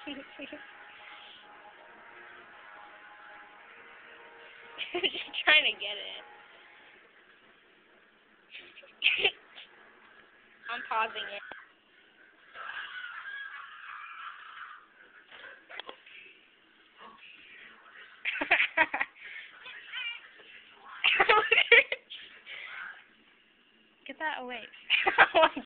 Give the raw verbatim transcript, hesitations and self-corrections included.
Just trying to get it. I'm pausing it. Get that away.